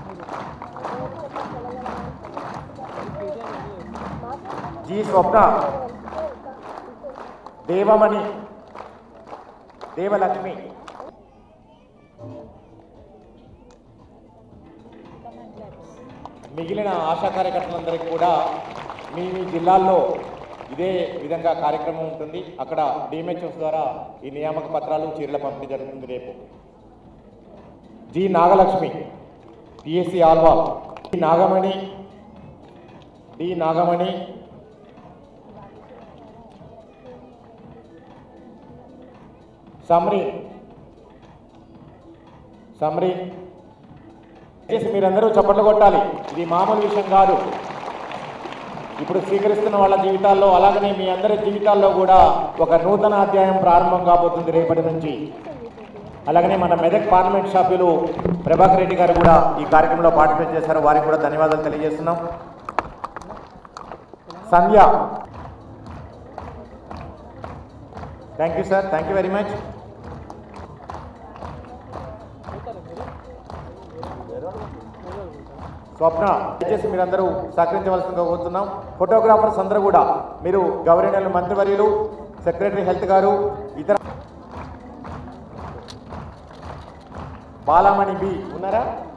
जी स्वप्न देवमणि देवलक्ष्मी మిగిలిన ఆశా కార్యకర్తలందరికీ కూడా మీ జిల్లాల్లో ఇదే విధంగా కార్యక్రమం ఉంటుంది. అక్కడ డిఎంహెచ్ఎస్ ద్వారా ఈ నియామక పత్రాలు చీరల పంపిణీ జరుగుతుంది. రేపు G Nagalakshmi PSC Alwal, D Nagamani సమరి మీరందరూ చప్పట్లు కొట్టాలి. ఇది మామూలు విషయం కాదు. ఇప్పుడు స్వీకరిస్తున్న వాళ్ళ జీవితాల్లో అలాగనే మీ అందరి జీవితాల్లో కూడా ఒక నూతన అధ్యాయం ప్రారంభం కాబోతుంది రేపటి నుంచి. అలాగనే మన మెదక్ పార్లమెంట్ సభ్యులు ప్రభాకర్ రెడ్డి గారు కూడా ఈ కార్యక్రమంలో పార్టిసిపేట్ చేశారు. వారికి కూడా ధన్యవాదాలు తెలియజేస్తున్నాం. Sandhya, thank you sir, thank you very much. Swapna దయచేసి మీరందరూ సహకరించవలసిందిగా కోరుతున్నాం. ఫోటోగ్రాఫర్స్ అందరూ కూడా మీరు గవర్నర్ మంత్రివర్యులు, సెక్రటరీ హెల్త్ గారు, ఇతర బాలామణి బి ఉన్నారా?